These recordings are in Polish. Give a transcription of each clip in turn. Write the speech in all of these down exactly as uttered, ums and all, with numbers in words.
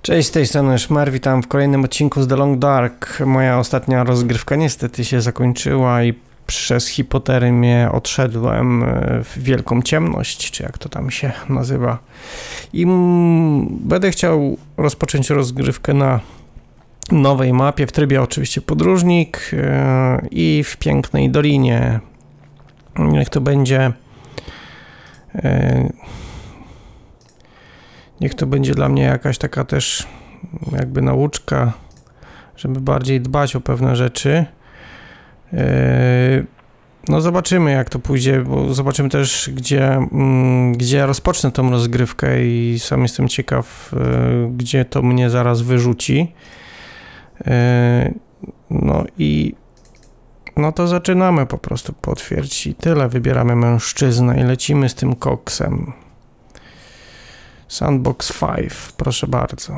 Cześć, z tej strony Szmer, witam w kolejnym odcinku z The Long Dark. Moja ostatnia rozgrywka niestety się zakończyła i przez hipotermię odszedłem w wielką ciemność, czy jak to tam się nazywa. I będę chciał rozpocząć rozgrywkę na nowej mapie, w trybie oczywiście podróżnik i w pięknej dolinie. Niech to będzie... Niech to będzie dla mnie jakaś taka też jakby nauczka, żeby bardziej dbać o pewne rzeczy. No zobaczymy, jak to pójdzie, bo zobaczymy też, gdzie, gdzie rozpocznę tą rozgrywkę i sam jestem ciekaw, gdzie to mnie zaraz wyrzuci. No i no to zaczynamy po prostu, potwierdź i tyle. Wybieramy mężczyznę i lecimy z tym koksem. Sandbox pięć, proszę bardzo.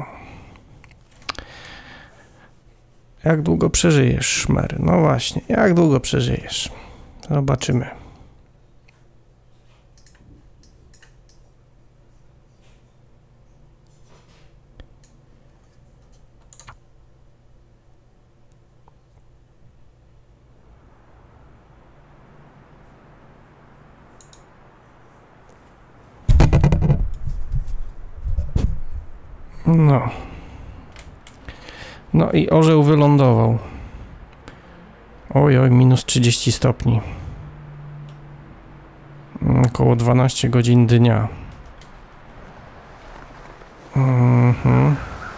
Jak długo przeżyjesz, Szmer? No właśnie, jak długo przeżyjesz? Zobaczymy. No. No i orzeł wylądował. Oj, oj, minus trzydzieści stopni. Około dwanaście godzin dnia. Mhm.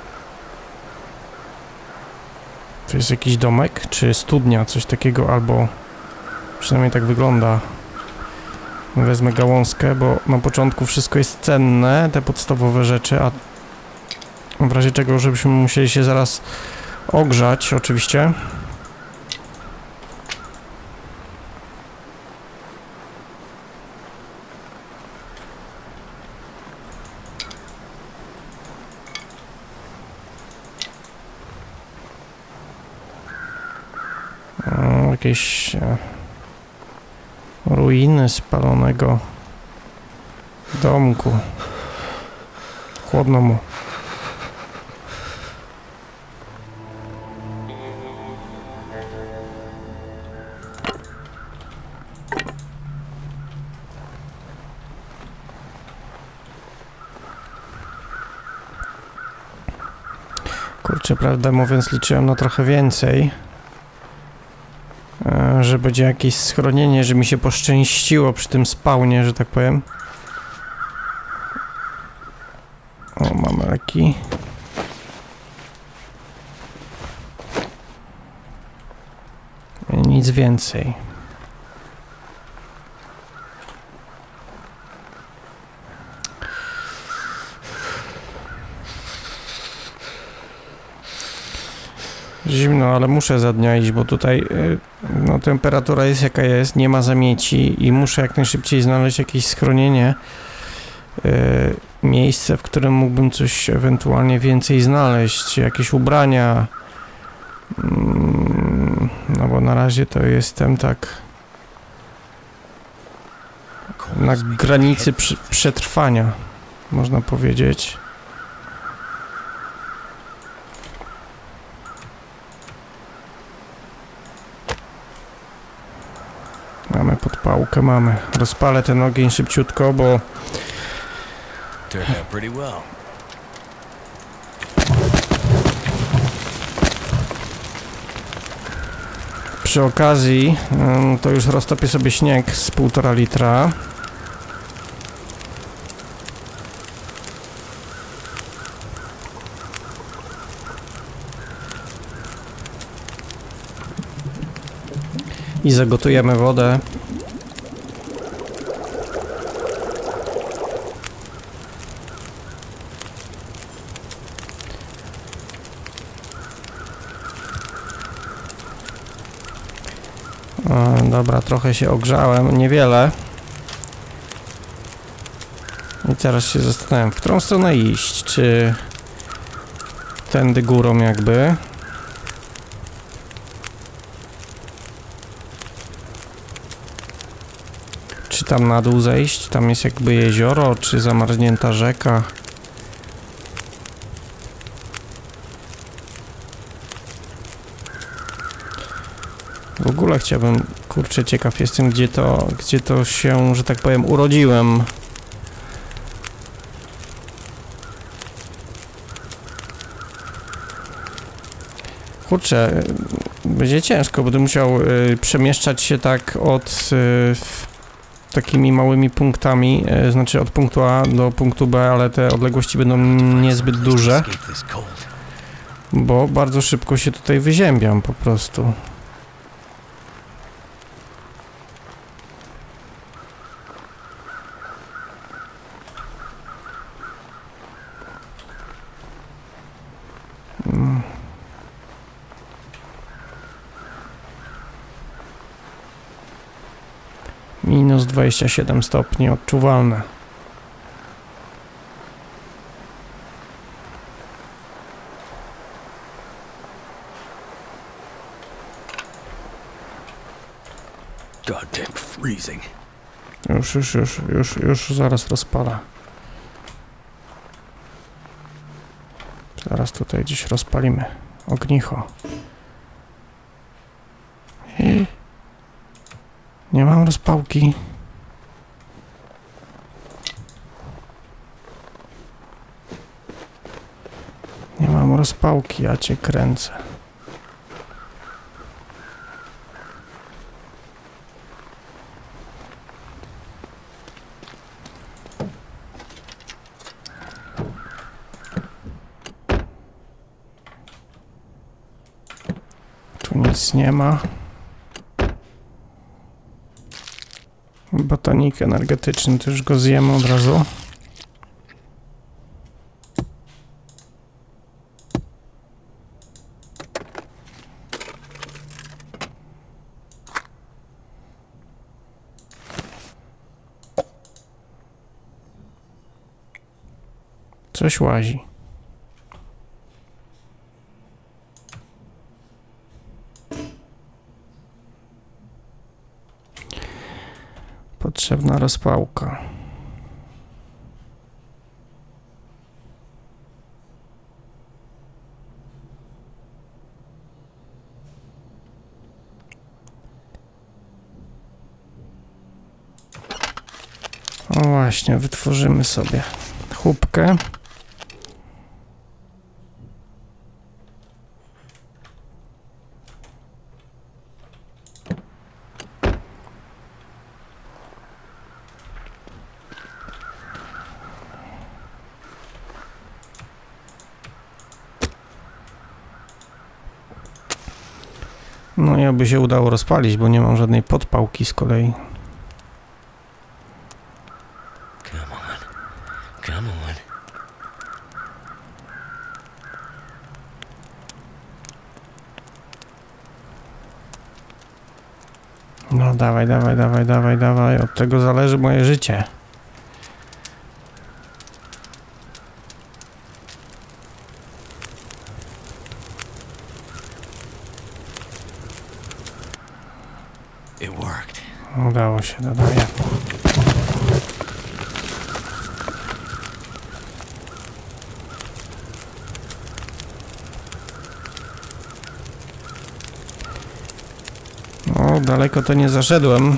To jest jakiś domek, czy studnia, coś takiego, albo przynajmniej tak wygląda. Wezmę gałązkę, bo na początku wszystko jest cenne, te podstawowe rzeczy, a w razie czego, żebyśmy musieli się zaraz ogrzać, oczywiście. O, jakieś e, ruiny spalonego domku. Chłodno mu. Kurczę, prawdę mówiąc, liczyłem na trochę więcej, że będzie jakieś schronienie, że mi się poszczęściło przy tym spawnie, że tak powiem. O, mamy leki. Nic więcej. Zimno, ale muszę za dnia iść, bo tutaj no, temperatura jest jaka jest, nie ma zamieci i muszę jak najszybciej znaleźć jakieś schronienie, yy, miejsce, w którym mógłbym coś ewentualnie więcej znaleźć, jakieś ubrania, yy, no bo na razie to jestem tak na granicy przy, przetrwania, można powiedzieć. Mamy podpałkę, mamy. Rozpalę ten ogień szybciutko, bo... Przy okazji to już roztopię sobie śnieg z półtora litra. I zagotujemy wodę. O, dobra, trochę się ogrzałem, niewiele. I teraz się zastanawiam, w którą stronę iść, czy tędy górą jakby. Czy tam na dół zejść? Tam jest jakby jezioro, czy zamarznięta rzeka? ogóle chciałbym, kurczę, ciekaw jestem, gdzie to, gdzie to się, że tak powiem, urodziłem. Kurczę, będzie ciężko, będę musiał y, przemieszczać się tak od y, takimi małymi punktami, y, znaczy od punktu A do punktu B, ale te odległości będą niezbyt duże, bo bardzo szybko się tutaj wyziębiam po prostu. Hmm. Minus dwadzieścia siedem stopni, odczuwalne. Goddamn freezing. Już, już, już, już, już zaraz rozpala. Zaraz tutaj gdzieś rozpalimy ognicho. I nie mam rozpałki. Nie mam rozpałki, ja cię kręcę. Tu nic nie ma. Batonik energetyczny, to już go zjemy od razu. Coś łazi. Potrzebna rozpałka. O właśnie, wytworzymy sobie chłupkę. No i aby się udało rozpalić, bo nie mam żadnej podpałki z kolei. Come on. Come on. No dawaj, dawaj, dawaj, dawaj, dawaj. Od tego zależy moje życie. It worked. Udało się, dodaję. No, daleko to nie zaszedłem.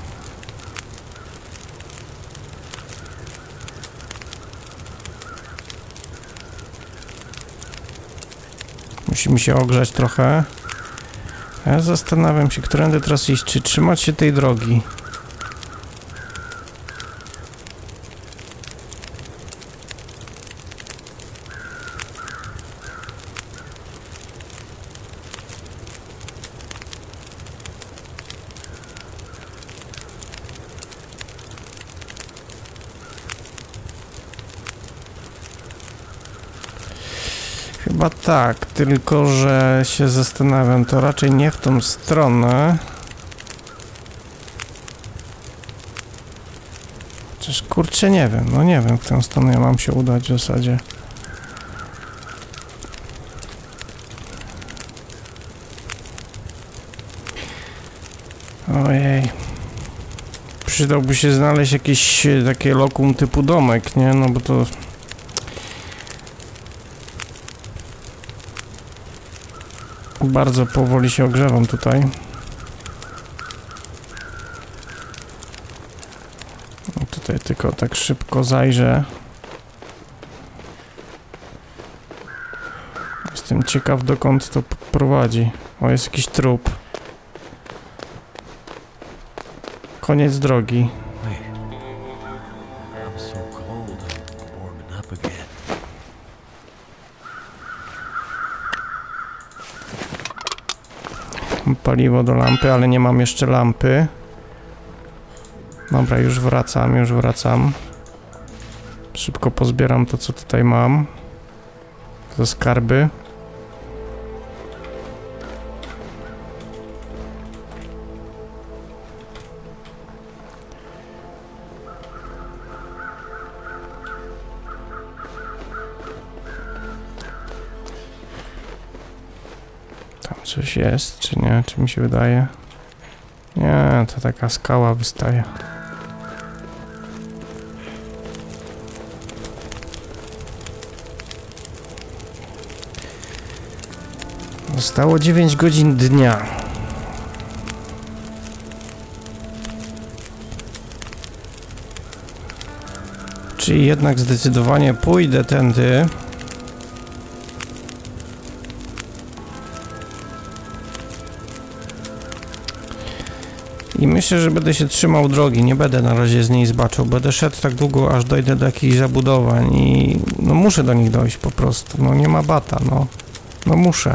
Musimy się ogrzać trochę. Ja zastanawiam się, którędy teraz iść, czy trzymać się tej drogi. Chyba tak, tylko że się zastanawiam, to raczej nie w tą stronę. Chociaż kurczę nie wiem, no nie wiem, w tę stronę ja mam się udać w zasadzie. Ojej. Przydałby się znaleźć jakieś takie lokum typu domek, nie? No bo to... Bardzo powoli się ogrzewam tutaj. Tutaj tylko tak szybko zajrzę. Jestem ciekaw, dokąd to prowadzi. O, jest jakiś trup. Koniec drogi. Paliwo do lampy, ale nie mam jeszcze lampy. Dobra, już wracam, już wracam. Szybko pozbieram to, co tutaj mam. Za skarby. Coś jest, czy nie? Czy mi się wydaje? Nie, to taka skała wystaje. Zostało dziewięć godzin dnia. Czyli jednak zdecydowanie pójdę tędy. I myślę, że będę się trzymał drogi, nie będę na razie z niej zbaczył. Będę szedł tak długo, aż dojdę do jakichś zabudowań i no muszę do nich dojść po prostu. No nie ma bata, no. No muszę.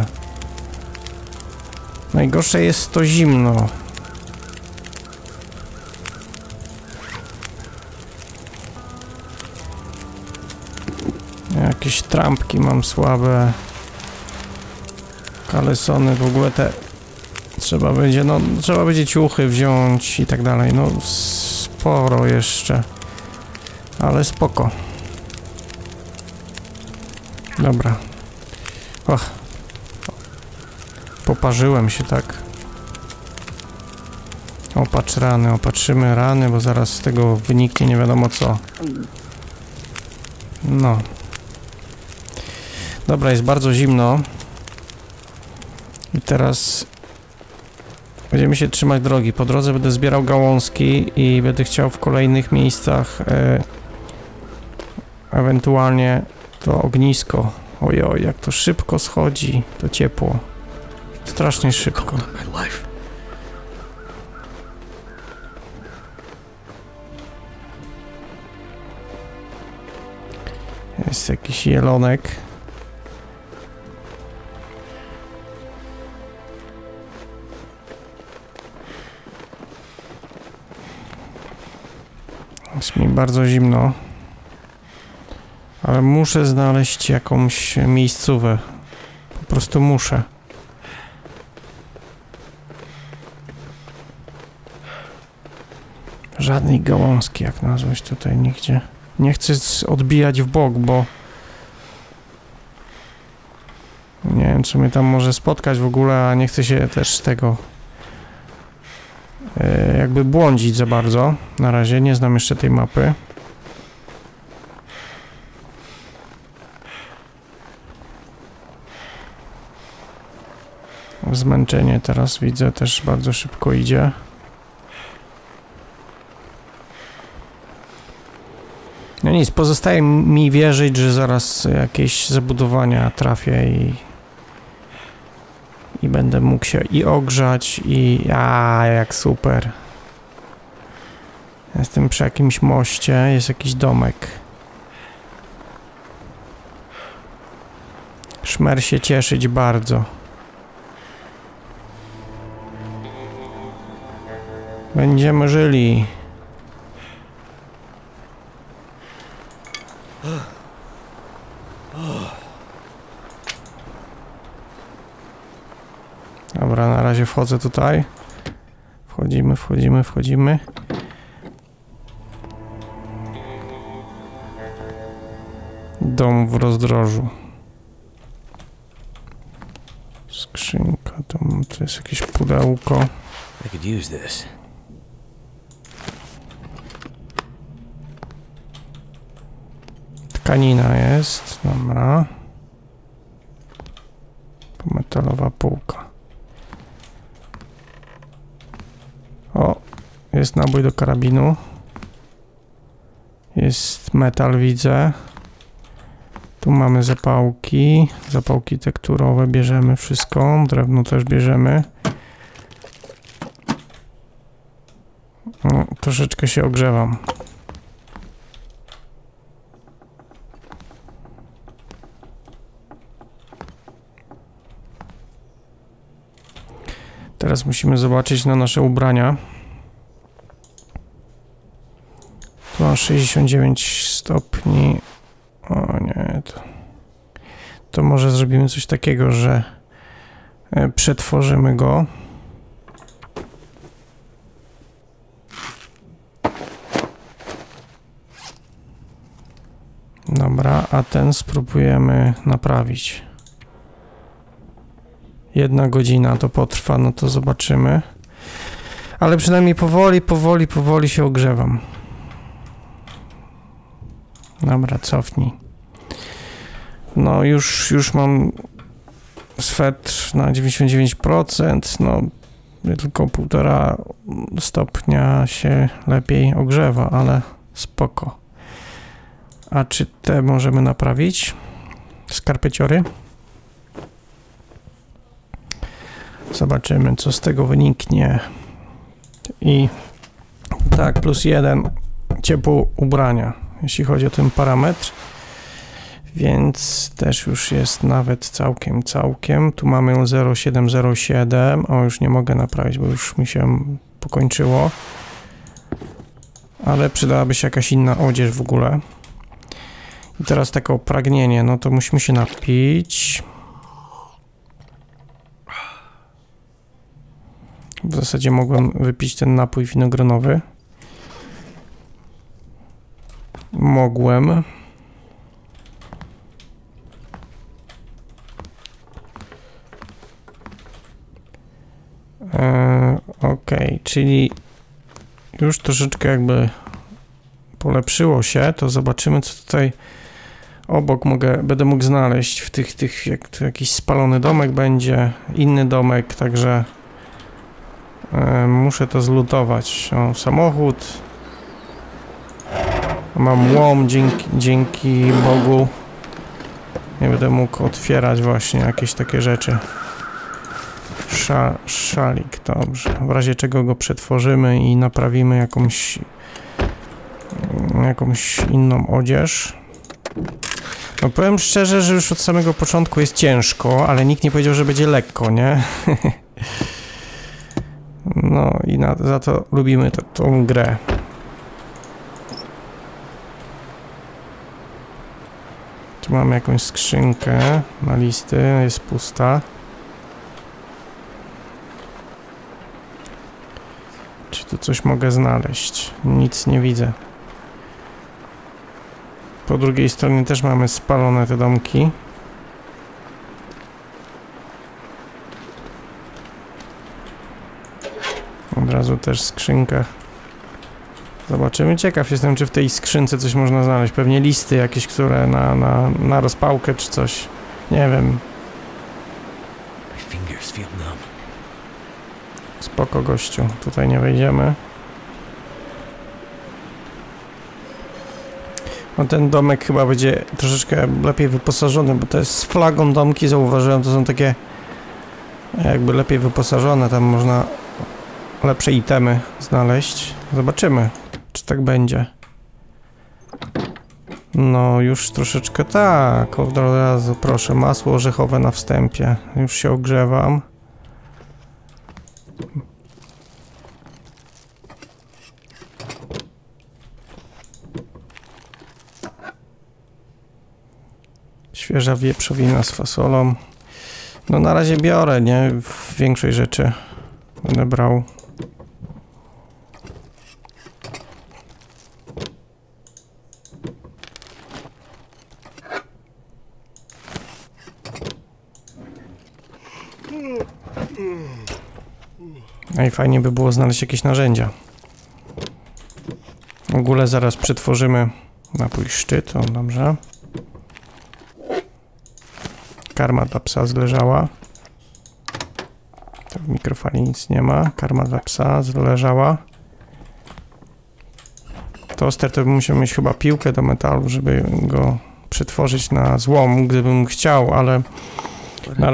Najgorsze jest to zimno. Jakieś trampki mam słabe. Kalesony, w ogóle te... Trzeba będzie, no, trzeba będzie ciuchy wziąć i tak dalej, no sporo jeszcze, ale spoko. Dobra. Och. Poparzyłem się tak. Opatrz rany, opatrzymy rany, bo zaraz z tego wyniknie nie wiadomo co. No. Dobra, jest bardzo zimno. I teraz... Będziemy się trzymać drogi. Po drodze będę zbierał gałązki i będę chciał w kolejnych miejscach e, ewentualnie to ognisko. Ojoj, jak to szybko schodzi, to ciepło. Strasznie szybko. Jest jakiś jelonek. Jest mi bardzo zimno, ale muszę znaleźć jakąś miejscówę. Po prostu muszę. Żadnej gałązki, jak nazwać tutaj nigdzie. Nie chcę odbijać w bok, bo nie wiem, co mnie tam może spotkać w ogóle, a nie chcę się też tego jakby błądzić za bardzo. Na razie nie znam jeszcze tej mapy. Zmęczenie teraz widzę też bardzo szybko idzie. No nic, pozostaje mi wierzyć, że zaraz jakieś zabudowania trafię i i będę mógł się i ogrzać i a jak super. Jestem przy jakimś moście, jest jakiś domek. Szmer się cieszyć bardzo. Będziemy żyli. Dobra, na razie wchodzę tutaj. Wchodzimy, wchodzimy, wchodzimy. Dom w rozdrożu. Skrzynka, to, to jest jakieś pudełko. I could use this. Tkanina jest, dobra. Metalowa półka. O, jest nabój do karabinu. Jest metal, widzę. Tu mamy zapałki. Zapałki tekturowe bierzemy wszystko. Drewno też bierzemy. No, troszeczkę się ogrzewam. Teraz musimy zobaczyć na nasze ubrania. Tu mam sześćdziesiąt dziewięć stopni. O nie, to, to może zrobimy coś takiego, że przetworzymy go. Dobra, a ten spróbujemy naprawić. Jedna godzina to potrwa, no to zobaczymy. Ale przynajmniej powoli, powoli, powoli się ogrzewam. Dobra, cofnij. No już, już mam swetr na dziewięćdziesiąt dziewięć procent, no tylko półtora stopnia się lepiej ogrzewa, ale spoko. A czy te możemy naprawić? Skarpeciory? Zobaczymy, co z tego wyniknie. I tak, plus jeden ciepło ubrania, jeśli chodzi o ten parametr. Więc też już jest nawet całkiem, całkiem. Tu mamy zero przecinek siedem zero siedem. O, już nie mogę naprawić, bo już mi się pokończyło. Ale przydałaby się jakaś inna odzież w ogóle. I teraz takie pragnienie, no to musimy się napić. W zasadzie mogłem wypić ten napój winogronowy. Mogłem. Eee, ok, czyli już troszeczkę jakby polepszyło się, to zobaczymy, co tutaj obok mogę, będę mógł znaleźć w tych, tych jak tu jakiś spalony domek będzie, inny domek, także e, muszę to zlutować. O, samochód. Mam łom, dzięki, dzięki Bogu nie będę mógł otwierać właśnie jakieś takie rzeczy. Sza, szalik, dobrze. W razie czego go przetworzymy i naprawimy jakąś jakąś inną odzież. No powiem szczerze, że już od samego początku jest ciężko, ale nikt nie powiedział, że będzie lekko, nie? No i na, za to lubimy to, tą grę. Tu mamy jakąś skrzynkę na listy, jest pusta. Czy tu coś mogę znaleźć? Nic nie widzę. Po drugiej stronie też mamy spalone te domki. Od razu też skrzynka. Zobaczymy. Ciekaw jestem, czy w tej skrzynce coś można znaleźć. Pewnie listy jakieś, które na, na, na rozpałkę czy coś. Nie wiem. Spoko, gościu. Tutaj nie wejdziemy. No ten domek chyba będzie troszeczkę lepiej wyposażony, bo to jest z flagą domki, zauważyłem, to są takie jakby lepiej wyposażone, tam można lepsze itemy znaleźć. Zobaczymy, czy tak będzie. No już troszeczkę tak, od razu proszę, masło orzechowe na wstępie, już się ogrzewam. Świeża wieprzowina z fasolą. No na razie biorę, nie? Większej rzeczy będę brał. No i fajnie by było znaleźć jakieś narzędzia. W ogóle zaraz przetworzymy napój szczyt, o dobrze. Karma dla psa zleżała. To w mikrofali nic nie ma. Karma dla psa zleżała. toster, to bym musiał mieć chyba piłkę do metalu, żeby go przetworzyć na złom, gdybym chciał, ale... Na...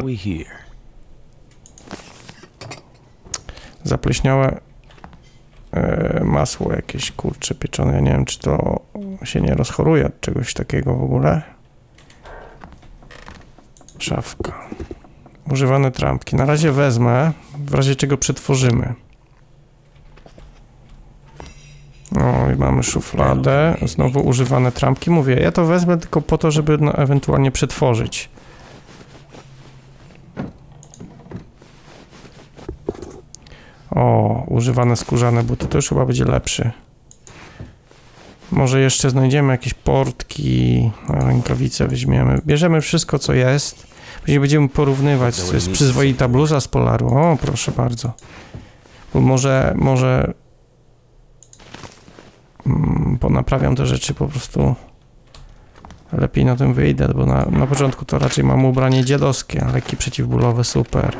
Zapleśniałe e, masło jakieś, kurcze, pieczone. Ja nie wiem, czy to się nie rozchoruje od czegoś takiego w ogóle. Szafka. Używane trampki. Na razie wezmę, w razie czego przetworzymy. O, i mamy szufladę. Znowu używane trampki. Mówię, ja to wezmę tylko po to, żeby no, ewentualnie przetworzyć. O, używane skórzane buty. To już chyba będzie lepszy. Może jeszcze znajdziemy jakieś portki, rękawice weźmiemy. Bierzemy wszystko, co jest. Później będziemy porównywać. To jest przyzwoita bluza z Polaru. O, proszę bardzo. Bo może, może mm, ponaprawiam te rzeczy po prostu lepiej na tym wyjdę, bo na, na początku to raczej mam ubranie dziadowskie. Leki przeciwbólowe, super.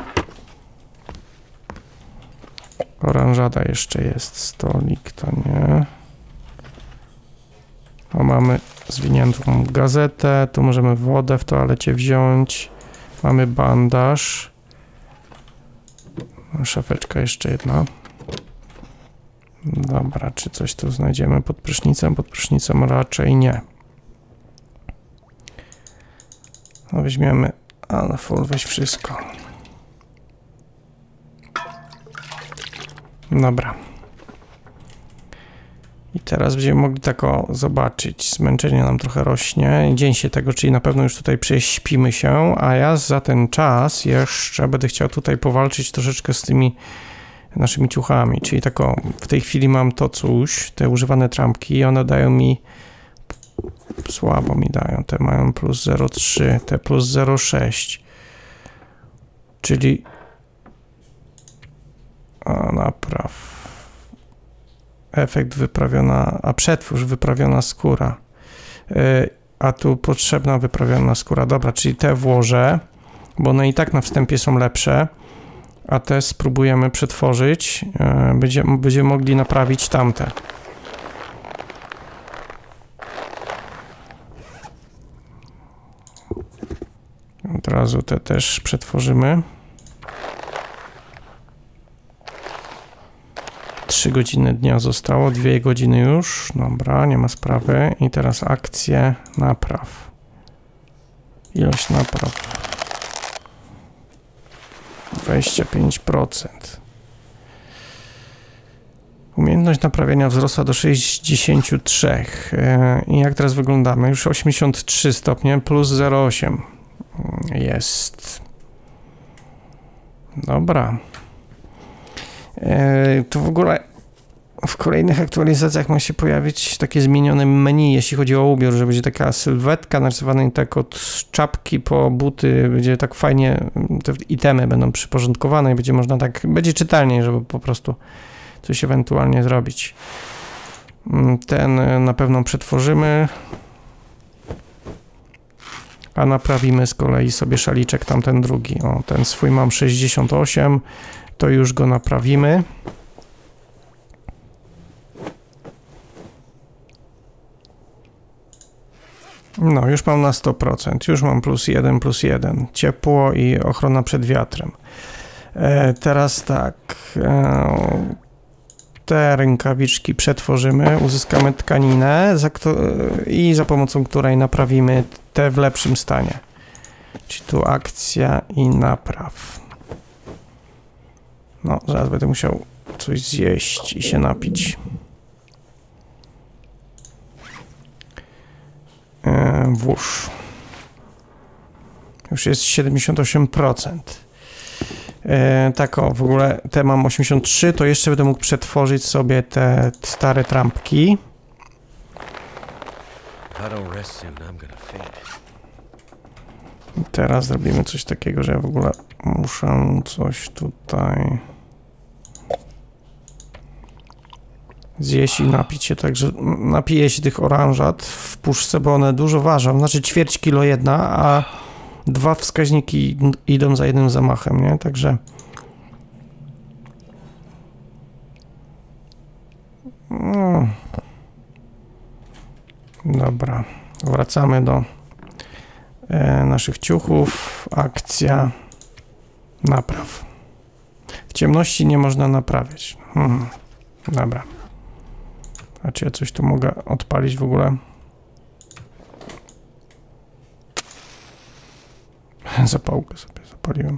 Oranżada jeszcze jest. Stolik, to nie. O, mamy zwiniętą gazetę. Tu możemy wodę w toalecie wziąć. Mamy bandaż. Szafeczka jeszcze jedna. Dobra, czy coś tu znajdziemy pod prysznicem? Pod prysznicem raczej nie. No weźmiemy, a na full weź wszystko. Dobra. I teraz będziemy mogli tak o zobaczyć. Zmęczenie nam trochę rośnie. Dzień się tego, czyli na pewno już tutaj prześpimy się, a ja za ten czas jeszcze będę chciał tutaj powalczyć troszeczkę z tymi naszymi ciuchami. Czyli tak o, w tej chwili mam to coś, te używane trampki i one dają mi, słabo mi dają, te mają plus zero przecinek trzy, te plus zero przecinek sześć. Czyli a napraw. Efekt wyprawiona, a przetwórz wyprawiona skóra. Yy, a tu potrzebna wyprawiona skóra. Dobra, czyli te włożę, bo one i tak na wstępie są lepsze, a te spróbujemy przetworzyć. Yy, będziemy, będziemy mogli naprawić tamte. Od razu te też przetworzymy. trzy godziny dnia zostało, dwie godziny już. Dobra, nie ma sprawy. I teraz akcje napraw. Ilość napraw. dwadzieścia pięć procent. Umiejętność naprawienia wzrosła do sześćdziesięciu trzech. I jak teraz wyglądamy? Już osiemdziesiąt trzy stopnie plus zero przecinek osiem. Jest. Dobra. To w ogóle w kolejnych aktualizacjach ma się pojawić takie zmienione menu, jeśli chodzi o ubiór, że będzie taka sylwetka narysowana tak od czapki po buty, będzie tak fajnie, te itemy będą przyporządkowane i będzie można tak, będzie czytelniej, żeby po prostu coś ewentualnie zrobić. Ten na pewno przetworzymy, a naprawimy z kolei sobie szaliczek tamten drugi. O, ten swój mam sześćdziesiąt osiem, to już go naprawimy. No, już mam na sto procent, już mam plus jeden, plus jeden. Ciepło i ochrona przed wiatrem. E, teraz tak, e, te rękawiczki przetworzymy, uzyskamy tkaninę za i za pomocą której naprawimy te w lepszym stanie. Czyli tu akcja i napraw. No, zaraz będę musiał coś zjeść i się napić. E, włóż. Już jest siedemdziesiąt osiem procent. E, tak o, w ogóle te mam osiemdziesiąt trzy, to jeszcze będę mógł przetworzyć sobie te stare trampki. Teraz zrobimy coś takiego, że ja w ogóle muszę coś tutaj zjeść i napić się, także napiję się tych oranżat w puszce, bo one dużo ważą, znaczy ćwierć kilo jedna, a dwa wskaźniki idą za jednym zamachem, nie? Także no. Dobra, wracamy do e, naszych ciuchów. Akcja napraw. W ciemności nie można naprawiać. Hmm. Dobra. A czy ja coś tu mogę odpalić w ogóle? Zapałkę sobie zapaliłem.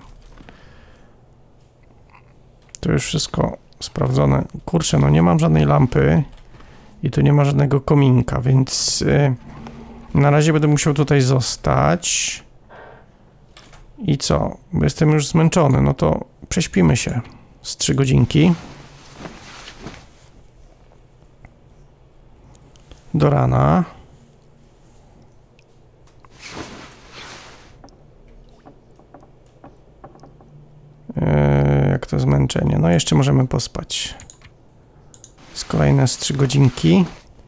To już wszystko sprawdzone. Kurczę, no nie mam żadnej lampy i tu nie ma żadnego kominka, więc yy, na razie będę musiał tutaj zostać. I co? Bo jestem już zmęczony, no to prześpimy się z trzy godzinki. Do rana. Yy, jak to zmęczenie. No jeszcze możemy pospać. Z kolejne z trzy godzinki.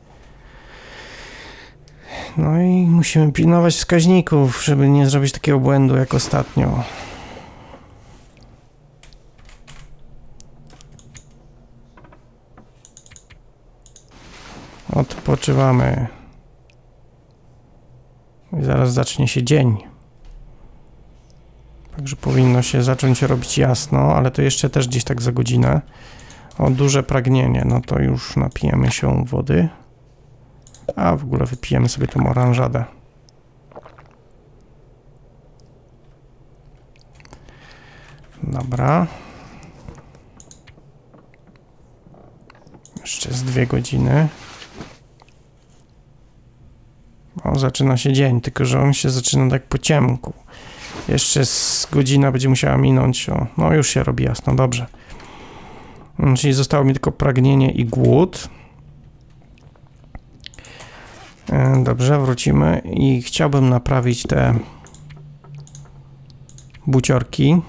No i musimy pilnować wskaźników, żeby nie zrobić takiego błędu jak ostatnio. Odpoczywamy. I zaraz zacznie się dzień. Także powinno się zacząć robić jasno, ale to jeszcze też gdzieś tak za godzinę. O, duże pragnienie, no to już napijemy się wody. A w ogóle wypijemy sobie tą oranżadę. Dobra. Jeszcze z dwie godziny. O, zaczyna się dzień, tylko że on się zaczyna tak po ciemku. Jeszcze z godzina będzie musiała minąć. O, no już się robi jasno, dobrze. Czyli zostało mi tylko pragnienie i głód. Dobrze, wrócimy i chciałbym naprawić te buciorki.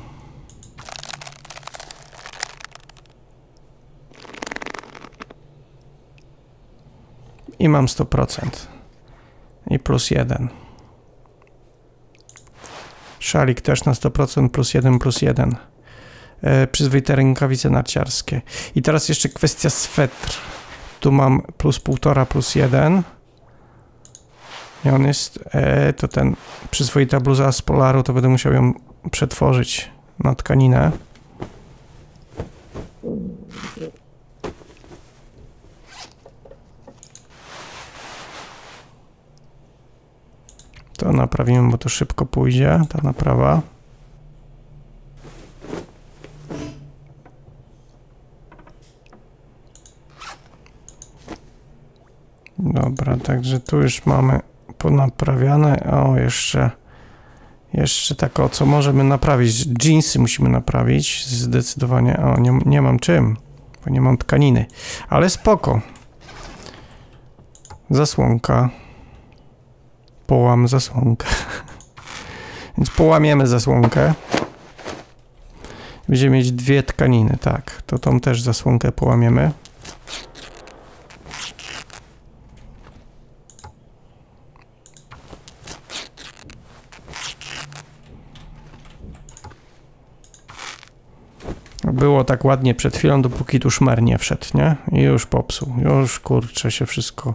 I mam sto procent. I plus jeden. Szalik też na sto procent, plus jeden, plus jeden. E, przyzwoite rękawice narciarskie. I teraz jeszcze kwestia swetr. Tu mam plus półtora, plus jeden. I on jest, e, to ten przyzwoita bluza z Polaru, to będę musiał ją przetworzyć na tkaninę. To naprawimy, bo to szybko pójdzie, ta naprawa. Dobra, także tu już mamy ponaprawiane. O, jeszcze jeszcze tak, o co możemy naprawić? Dżinsy musimy naprawić, zdecydowanie. O, nie, nie mam czym, bo nie mam tkaniny, ale spoko. Zasłonka. Połam zasłonkę. Więc połamiemy zasłonkę. Będziemy mieć dwie tkaniny, tak. To tą też zasłonkę połamiemy. Było tak ładnie przed chwilą, dopóki tu szmer nie wszedł, nie? I już popsuł. Już, kurczę, się wszystko...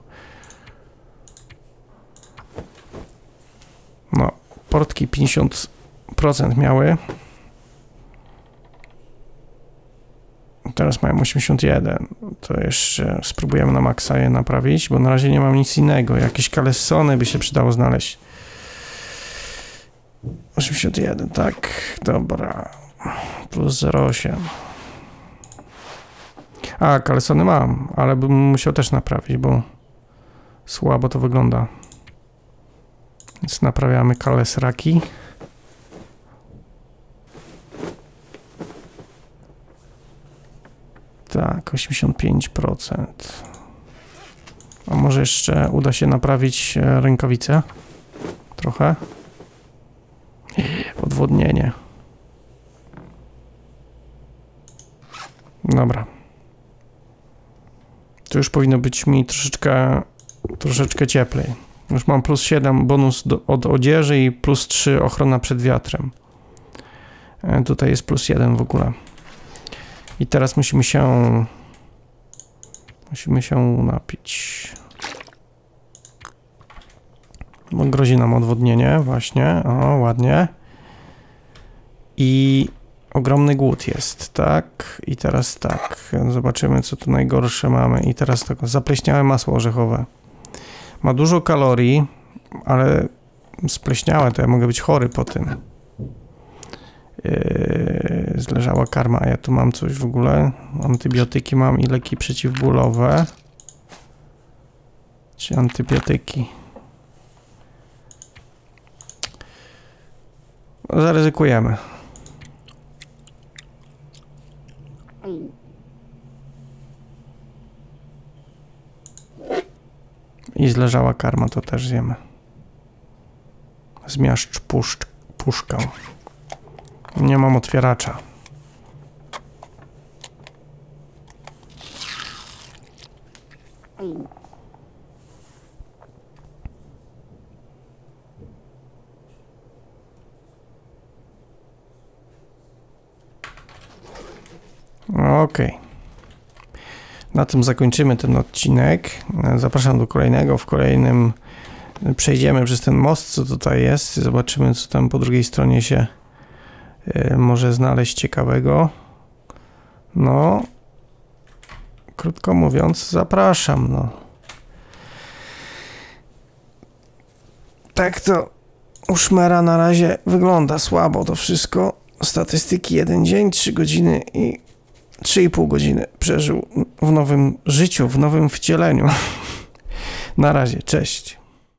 No, portki pięćdziesiąt procent miały. Teraz mają osiemdziesiąt jeden. To jeszcze spróbujemy na maksa je naprawić, bo na razie nie mam nic innego. Jakieś kalesony by się przydało znaleźć. osiemdziesiąt jeden, tak. Dobra. Plus zero przecinek osiem. A, kalesony mam, ale bym musiał też naprawić, bo słabo to wygląda. Więc naprawiamy kalesraki. Tak, osiemdziesiąt pięć procent. A może jeszcze uda się naprawić rękawice? Trochę. Odwodnienie. Dobra. To już powinno być mi troszeczkę, troszeczkę cieplej. Już mam plus siedem bonus do, od odzieży i plus trzy ochrona przed wiatrem. E, tutaj jest plus jeden w ogóle. I teraz musimy się... Musimy się napić. bo grozi nam odwodnienie właśnie, o ładnie. I ogromny głód jest, tak? I teraz tak, zobaczymy co tu najgorsze mamy. I teraz tak, zapleśniałe masło orzechowe. Ma dużo kalorii, ale spleśniałe, to ja mogę być chory po tym. Yy, zleżała karma, a ja tu mam coś w ogóle. Antybiotyki mam i leki przeciwbólowe. Czy antybiotyki? No, zaryzykujemy. I zleżała karma, to też zjemy. Zmiażdż puszcz, puszkę. Nie mam otwieracza. Okej. Okay. Na tym zakończymy ten odcinek. Zapraszam do kolejnego. W kolejnym przejdziemy przez ten most, co tutaj jest. Zobaczymy, co tam po drugiej stronie się y, może znaleźć ciekawego. No, krótko mówiąc, zapraszam. No. Tak to u Szmera na razie wygląda słabo to wszystko. Statystyki jeden dzień, trzy godziny i trzy i pół godziny przeżył w nowym życiu, w nowym wcieleniu. Na razie, cześć.